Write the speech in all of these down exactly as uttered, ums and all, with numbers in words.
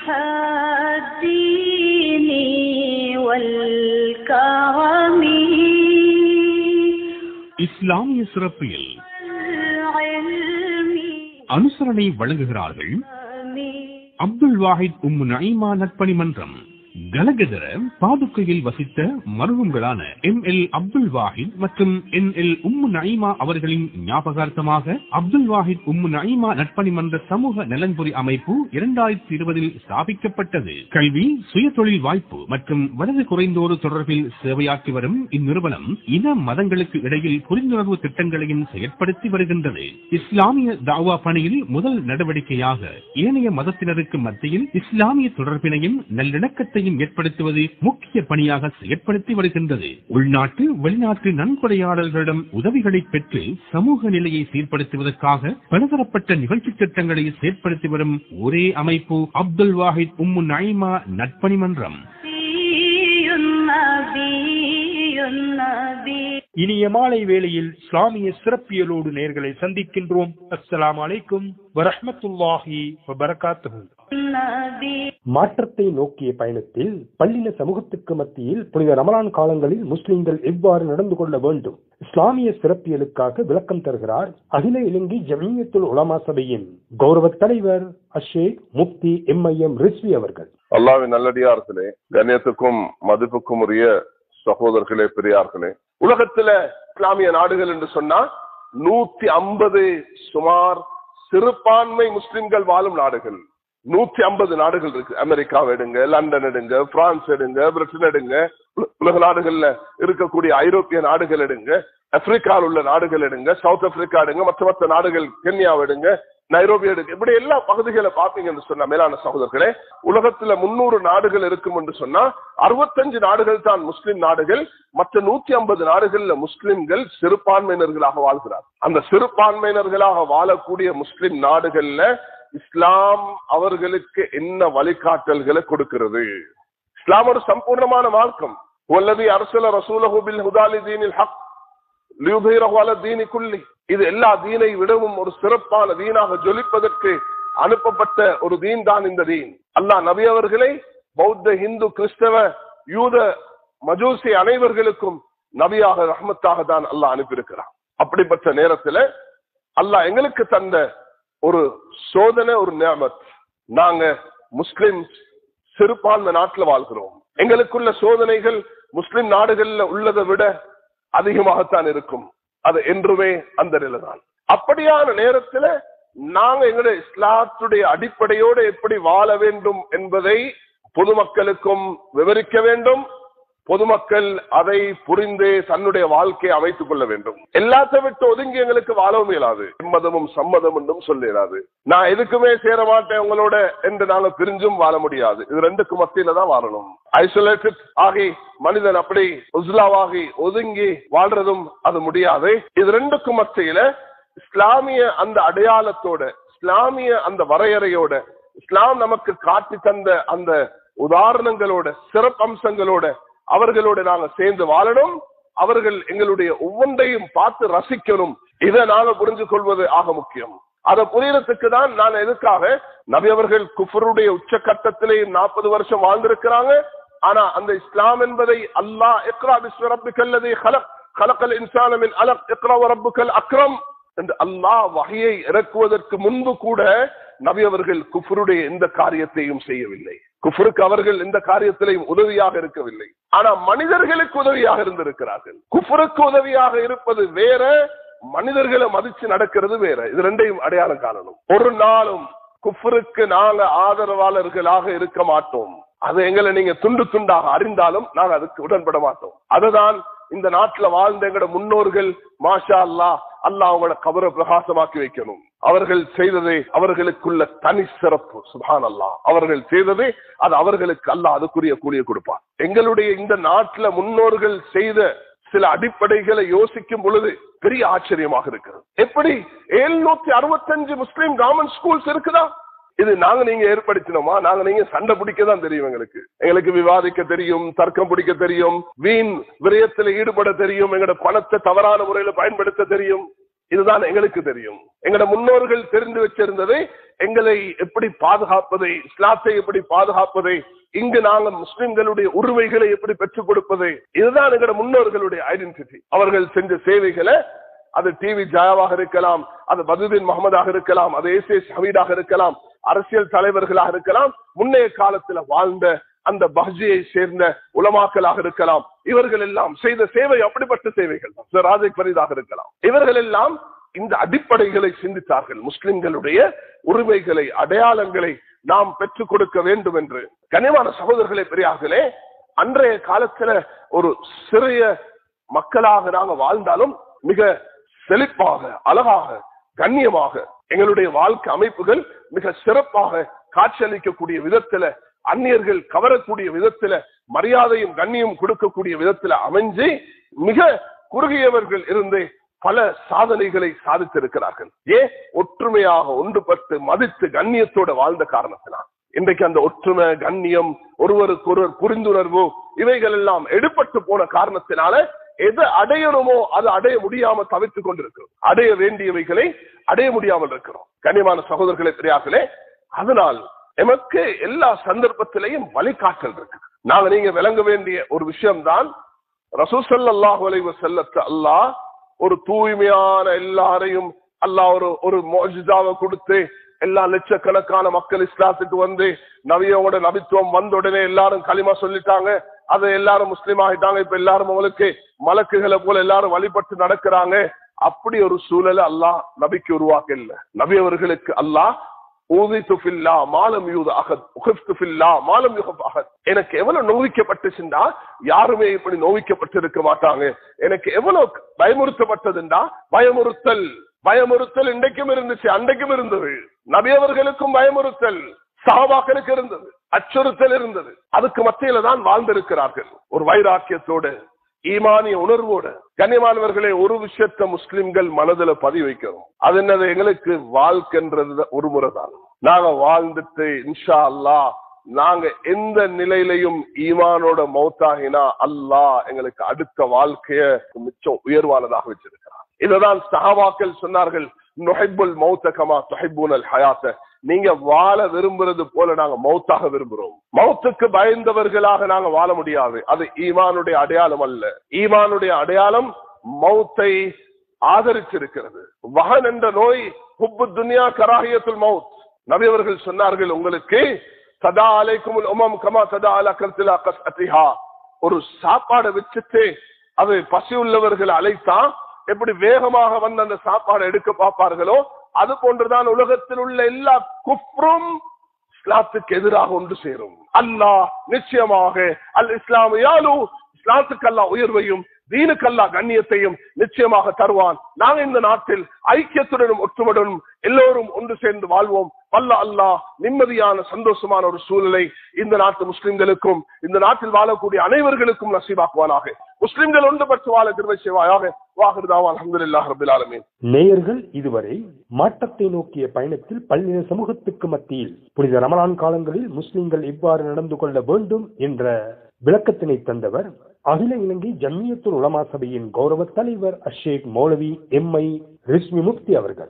الدين والكرم இஸ்லாமிய சிறப்பியல் அனுசரணை வழங்குகிறார்கள் அப்துல் வாஹித் உம்மு நஈமா நட்பணி மன்றம். கலகதர பாதுக்கையில் வசித்த மருமங்களான எம் எல் அப்துல் வாஹித் மற்றும் என் எல் உம்மு நஈமா அவர்களின் ஞாபகார்த்தமாக அப்துல் வாஹித் உம்மு நஈமா நட்பணி மன்ற சமூக நலன்புரி அமைப்பு இரண்டாயிரத்தி இருபதில் ஸ்தாபிக்கப்பட்டது. கல்வி, சுய தொழில் வாய்ப்பு மற்றும் வலது குறைந்தோர் தொடர்பில் சேவையாற்றி வரும் இந்நிறுவனம் இன மதங்களுக்கு இடையில் புரிந்துணர்வு திட்டங்களையும் செயற்படுத்தி வருகின்றது. இஸ்லாமிய தாவா பணியில் முதல் நடவடிக்கையாக ஏனைய மதத்தினருக்கு மத்தியில் இஸ்லாமிய தொடர்பினையும் நல்லிணக்கத்தை ஏற்படுத்துவது முக்கிய பணியாக செயற்படுத்தி வருகின்றது. உள்நாட்டு வெளிநாட்டு நன்கொடையாளர்களிடம் உதவிகளை பெற்று சமூக நிலையை சீர்படுத்துவதற்காக பலதரப்பட்ட நிகழ்ச்சி திட்டங்களை செயற்படுத்தி வரும் ஒரே அமைப்பு அப்துல் வாஹித் உம்மு நஈமா நட்பணி மன்றம். இனிய மாலை வேளையில் இஸ்லாமிய சிறப்பியலோடு நேர்களை சந்திக்கின்றோம். அஸ்ஸலாமு அலைக்கும் வரஹ்மத்துல்லாஹி வபரகாத்துஹு. மாற்றத்தை நோக்கிய பயணத்தில் பல்லின சமூகத்துக்கு மத்தியில் புனித ரமலான் காலங்களில் முஸ்லிம்கள் எவ்வாறு நடந்து கொள்ள வேண்டும், இஸ்லாமிய சிறப்பியலுக்காக விளக்கம் தருகிறார் அகில இலங்கை ஜமீயத்துல் உலமா சபையின் கௌரவ தலைவர் அஷேக் முப்தி எம் ஐ எம் ரிஸ்வி அவர்கள். அல்லாஹ்வின் நல்லடியார்களே, கண்ணியத்துக்கும் மதிப்புக்கும் உரிய சகோதரர்களே, பெரியார்களே, உலகத்துல இஸ்லாமிய நாடுகள் என்று சொன்னா நூத்தி ஐம்பது சுமார் சிறுபான்மை முஸ்லிம்கள் வாழும் நாடுகள் நூத்தி ஐம்பது நாடுகள் இருக்கு. அமெரிக்காவை எடுங்க, லண்டன் எடுங்க, பிரான்ஸ் எடுங்க, பிரிட்டன் எடுங்க, உலக நாடுகள்ல இருக்கக்கூடிய ஐரோப்பிய நாடுகள் எடுங்க, ஆப்பிரிக்காவில் உள்ள நாடுகள் எடுங்க, சவுத் ஆப்பிரிக்கா எடுங்க, மற்ற மற்ற நாடுகள், கென்யாவை எடுங்க, நைரோபி எடுங்க, இப்படி எல்லா பகுதிகளை பாப்பீங்கன்னு சொன்னா மேலான சகோதரர்களே, உலகத்துல முன்னூறு நாடுகள் இருக்கும் என்று சொன்னா அறுபத்தஞ்சு நாடுகள் தான் முஸ்லிம் நாடுகள். மற்ற நூத்தி ஐம்பது நாடுகள்ல முஸ்லிம்கள் சிறுபான்மையினர்களாக வாழ்கிறார். அந்த சிறுபான்மையினர்களாக வாழக்கூடிய முஸ்லிம் நாடுகள்ல இஸ்லாம் அவர்களுக்கு என்ன வழிகாட்டல்களை கொடுக்கிறது? இஸ்லாம் ஒரு சம்பூர்ணமான மார்க்கம். வல்லதி அர்ஸல ரசூலஹு பில் ஹுதா லிதீனில் ஹக் லியுத்ஹிரஹு அலா தீனி குல்லி. இது எல்லா தீனை விடவும் ஒரு சிறப்பான தீனாக ஜொலிப்பதற்கு அனுப்பப்பட்ட ஒரு தீன் தான் இந்த தீன். அல்லாஹ் நபி அவர்களை பௌத்த, இந்து, கிறிஸ்தவ, யூத, மஜூசி அனைவர்களுக்கும் நபியாக ரஹ்மத்தாக தான் அல்லாஹ் அனுப்பியிருக்கிறான். அப்படிப்பட்ட நேரத்துல அல்லாஹ் எங்களுக்கு தந்த ஒரு சோதனை, ஒரு நியமத். நாங்க முஸ்லிம் சிறுபான்மை நாட்டில் வாழ்கிறோம். எங்களுக்குள்ள சோதனைகள் முஸ்லிம் நாடுகள்ல உள்ளதை விட அதிகமாகத்தான் இருக்கும். அது என்றுமே அந்த நிலைதான். அப்படியான நேரத்துல நாங்க எங்களுடைய இஸ்லாத்துடைய அடிப்படையோடு எப்படி வாழ வேண்டும் என்பதை பொதுமக்களுக்கும் விவரிக்க வேண்டும். பொதுமக்கள் அதை புரிந்து தன்னுடைய வாழ்க்கையை அமைத்துக் கொள்ள வேண்டும். எல்லாத்த விட்டு ஒதுங்கி எங்களுக்கு வாழவும் இயலாது. எம்மதமும் சம்மதம் என்றும் சொல்லிடாது. நான் எதுக்குமே சேர மாட்டேன் உங்களோட என்று நாங்க பிரிஞ்சும் வாழ முடியாது. இது ரெண்டுக்கு மத்தியில தான் வாழணும். ஐசோலேட்டட் ஆகி மனிதன் அப்படி உஸ்லாவாகி ஒதுங்கி வாழ்றதும் அது முடியாது. இது ரெண்டுக்கும் மத்தியில இஸ்லாமிய அந்த அடையாளத்தோட, இஸ்லாமிய அந்த வரையறையோட, இஸ்லாம் நமக்கு காட்டி தந்த அந்த உதாரணங்களோட, சிறப்பம்சங்களோட அவர்களோடு நாங்க சேர்ந்து வாழணும். அவர்கள் எங்களுடைய ஒவ்வொன்றையும் பார்த்து ரசிக்கணும். இதை நாங்க புரிஞ்சு கொள்வது ஆக முக்கியம். அதை புரியறதுக்கு தான் நான் எதுக்காக நபி அவர்கள் குஃபருடைய உச்சகட்டத்திலே நாற்பது வருஷம் வாழ்ந்திருக்கிறாங்க. ஆனா அந்த இஸ்லாம் என்பதை அல்லாஹ் இக்ரா பிஸ்மி ரப்பிக்கல் லதீ ஹலக் ஹலக்கல் இன்சான மின் அலக் இக்ரா வரப்புக்கல் அக்ரம் என்று அல்லாஹ் வஹியை இறக்குவதற்கு முன்பு கூட நபி அவர்கள் குஃபருடைய எந்த காரியத்தையும் செய்யவில்லை. குஃபருக்கு அவர்கள் எந்த காரியத்திலையும் உதவியாக இருக்கவில்லை. ஆனா மனிதர்களுக்கு உதவியாக இருந்திருக்கிறார்கள். குஃபருக்கு உதவியாக இருப்பது வேற, மனிதர்களை மதிச்சு நடக்கிறது வேற. இது ரெண்டையும் அடையாளம் காணணும். ஒரு நாளும் குஃபருக்கு நாங்க ஆதரவாளர்களாக இருக்க மாட்டோம். அது எங்களை நீங்க துண்டு துண்டாக அறிந்தாலும் நாங்க அதுக்கு உடன்பட மாட்டோம். அதுதான் இந்த நாட்டுல வாழ்ந்த எங்களோட முன்னோர்கள் மாஷா அல்லாஹ் அல்லாஹ் அவங்களோட கபரை பிரகாசமாக்கி வைக்கணும். அவர்கள் செய்ததே அவர்களுக்குள்ள தனி சிறப்பு. சுப்ஹான் அல்லாஹ், அவர்கள் செய்ததே அது அவர்களுக்கு அல்லாஹ் அதுக்குரிய கூலியை கொடுப்பார். எங்களுடைய இந்த நாட்டுல முன்னோர்கள் செய்த சில அடிப்படைகளை யோசிக்கும் பொழுது பெரிய ஆச்சரியமாக இருக்கிறது. எப்படி எழுநூத்தி அறுபத்தஞ்சு முஸ்லீம் கவர்மெண்ட் ஸ்கூல்ஸ் இருக்குதா? இது நாங்க நீங்க ஏற்படுத்தினோமா? நாங்க நீங்க சண்டை பிடிக்கதான் தெரியும். எங்களுக்கு எங்களுக்கு விவாதிக்க தெரியும், தர்க்கம் பிடிக்க தெரியும், வீண் விரயத்தில் ஈடுபட தெரியும், எங்களோட பணத்தை தவறான முறையில பயன்படுத்த தெரியும். இதுதான் எங்களுக்கு தெரியும். எங்களோட முன்னோர்கள் தெரிந்து வச்சிருந்ததை, எங்களை எப்படி பாதுகாப்பதை, இஸ்லாத்தை எப்படி பாதுகாப்பதை, இங்கு நாங்கள் முஸ்லிம்களுடைய உரிமைகளை எப்படி பெற்றுக் கொடுப்பதை, இதுதான் எங்களோட முன்னோர்களுடைய ஐடென்டிட்டி. அவர்கள் செஞ்ச சேவைகளை, அது டிவி ஜாயாவாக இருக்கலாம், அது பதுதீன் முகமதாக இருக்கலாம், அது ஏசி ஹமீடாக இருக்கலாம், அரசியல் தலைவர்களாக இருக்கலாம், முன்னைய காலத்தில் வாழ்ந்த அந்த பஹ்ஜியை சேர்ந்த உலமாக்களாக இருக்கலாம். இவர்கள் எல்லாம் செய்த சேவை அப்படிப்பட்ட சேவைகள். ராஜக் பரிதாக இருக்கலாம். இவர்கள் எல்லாம் இந்த அடிப்படைகளை சிந்தித்தார்கள். முஸ்லிம்களுடைய உரிமைகளை, அடையாளங்களை நாம் பெற்றுக் கொடுக்க வேண்டும் என்று. கனிவான சகோதரர்களே, பெரியார்களே, அன்றைய காலத்துல ஒரு சிறிய மக்களாக நாங்க வாழ்ந்தாலும் மிக செழிப்பாக, அழகாக, கண்ணியமாக எங்களுடைய வாழ்க்கை அமைப்புகள் மிக சிறப்பாக காட்சியளிக்கக்கூடிய விதத்துல, அந்நியர்கள் கவரக்கூடிய விதத்துல, மரியாதையும் கண்ணியம் கொடுக்கக்கூடிய விதத்துல அமைஞ்சு மிக குறுகியவர்கள் இருந்து பல சாதனைகளை சாதித்திருக்கிறார்கள். ஏன்? ஒற்றுமையாக ஒன்றுபட்டு மதித்து கண்ணியத்தோட வாழ்ந்த காரணத்தினால். இன்றைக்கு அந்த ஒற்றுமை, கண்ணியம், ஒருவருக்கு ஒருவர் புரிந்துணர்வு, இவைகள் எல்லாம் எடுபட்டு போன காரணத்தினால எது அடையணுமோ அது அடைய முடியாம தவிர்த்து கொண்டிருக்கிறோம். அடைய வேண்டியவைகளை அடைய முடியாமல் இருக்கிறோம். கண்ணியமான சகோதரர்களே, பெரியார்களே, அதனால் எமக்கு எல்லா சந்தர்ப்பத்திலையும் வழிகாட்டல் இருக்கு. நாங்க நீங்க விளங்க வேண்டிய ஒரு விஷயம்தான், ரசூல் ஸல்லல்லாஹு அலைஹி வஸல்லத்தை அல்லாஹ் ஒரு தூய்மையான, எல்லாரையும் அல்லாஹ் ஒரு ஒரு முஅஜிஸாவை கொடுத்து எல்லா லட்சக்கணக்கான மக்கள் இஸ்லாத்துக்கு வந்து நபியோட நபித்துவம் வந்த உடனே எல்லாரும் களிமா சொல்லிட்டாங்க, அதை எல்லாரும் முஸ்லீம் ஆகிட்டாங்க. இப்ப எல்லாரும் அவங்களுக்கு மலக்குகளை போல எல்லாரும் வழிபட்டு நடக்கிறாங்க. அப்படி ஒரு சூழலை அல்லாஹ் நபிக்கு உருவாக்க இல்லை. நபி அவர்களுக்கு அல்லாஹ் எனக்கு எவ்வளவு நோவிக்கப்பட்டுச்சுண்டா யாருமே இப்படி நோவிக்கப்பட்டிருக்க மாட்டாங்க. எனக்கு எவ்வளவு பயமுறுத்தப்பட்டதுண்டா, பயமுறுத்தல் பயமுறுத்தல் இன்றைக்கும் இருந்துச்சு, அன்றைக்கும் இருந்தது. நபி அவர்களுக்கும் பயமுறுத்தல் சஹாபாக்களுக்கு இருந்தது, அச்சுறுத்தல் இருந்தது. அதுக்கு மத்தியில தான் வாழ்ந்திருக்கிறார்கள், ஒரு வைராக்கியத்தோடு, ஈமானிய உணர்வோடு. கண்ணியமானவர்களே, ஒரு விஷயத்தை முஸ்லிம்கள் மனதில் பதிவு வைக்கிறோம். அது என்னது? எங்களுக்கு வாழ்க்கைன்றது ஒரு முறை தான். நாங்க வாழ்ந்துட்டு இன்ஷா அல்லாஹ் நாங்க எந்த நிலையிலையும் ஈமானோட மௌத்தாகினா அல்லாஹ் எங்களுக்கு அடுத்த வாழ்க்கைய மிச்சம் உயர்வானதாக வச்சிருக்கிறார். இதுதான் சஹாபாக்கள் சொன்னார்கள், நுஹிப்புல் மௌத கமா துஹிப்புனல் ஹயாத்த. நீங்க வாழ விரும்புறது போல நாங்க மௌத்தாக விரும்புறோம். மௌத்துக்கு பயந்தவர்களாக நாங்க வாழ முடியாது. அது ஈமானுடைய அடையாளம் அல்ல. ஈமானுடைய அடையாளம் மௌத்தை ஆதரிச்சிருக்கிறது. வஹன் என்ற நோய், ஹுப்பு துன்யா கராஹியத்துல் மௌத். நபி அவர்கள் சொன்னார்கள், உங்களுக்கு சதா அலைக்குமுல் உமம் கமா சதா அலா கல்திலா கஸ்அதிஹா. ஒரு சாப்பாடை வச்சுட்டு அது பசி உள்ளவர்கள் அழைத்தா எப்படி வேகமாக வந்து அந்த சாப்பாடை எடுக்க பார்ப்பார்களோ, அது போன்றுதான் உலகத்தில் உள்ள எல்லா குஃப்ரும் இஸ்லாத்துக்கு எதிராக ஒன்று சேரும். அல்லாஹ் நிச்சயமாக அல் இஸ்லாம் யாலு, இஸ்லாத்துக்கு அல்லாஹ் உயர்வையும் தீனுக்கு அல்லாஹ் கண்ணியத்தையும் நிச்சயமாக தருவான். நாங்க இந்த நாட்டில் ஐக்கியத்துடனும் ஒற்றுமையுடனும் எல்லோரும் ஒன்று சேர்ந்து வாழ்வோம். வல்ல அல்லாஹ் நிம்மதியான சந்தோஷமான ஒரு சூழலை இந்த நாட்டு முஸ்லிம்களுக்கும் இந்த நாட்டில் வாழக்கூடிய அனைவர்களுக்கும் நசீபாக்குவானாக. முஸ்லிம்கள் ஒன்றுபட்டு வாழ கிருபை செய்வாயாக. வாஹிருதாவா அல்ஹம்துலில்லாஹி ரப்பில் ஆலமீன். நேயர்கள் இதுவரை மாற்றத்தை நோக்கிய பயணத்தில் பல்லின சமூகத்துக்கு மத்தியில் புனித ரமலான் காலங்களில் முஸ்லிம்கள் எவ்வாறு நடந்து கொள்ள வேண்டும் என்ற விளக்கத்தினை தந்தவர் அகில இலங்கை ஜம்மியத்துல் உலமா சபையின் கௌரவ தலைவர் அஷேக் மௌலவி எம் ஐ ரிஸ்வி முஃப்தி அவர்கள்.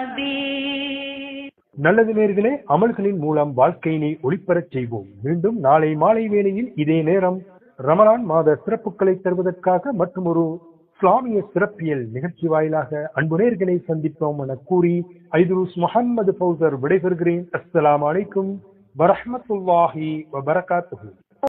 நல்லது நேயர்களே, அமல்களின் மூலம் வாழ்க்கையினை ஒளிப்பெறச் செய்வோம். மீண்டும் நாளை மாலை வேளையில் இதே நேரம் ரமலான் மாத சிறப்புகளை தருவதற்காக மற்றும் ஒரு இஸ்லாமிய சிறப்பியல் நிகழ்ச்சி வாயிலாக அன்பு நேயர்களை சந்திப்போம் என கூறி ஐதுருஸ் முஹம்மது ஃபௌசர் விடைபெறுகிறேன். அஸ்ஸலாமு அலைக்கும் வரஹ்மத்துல்லாஹி வபரகாத்துஹு.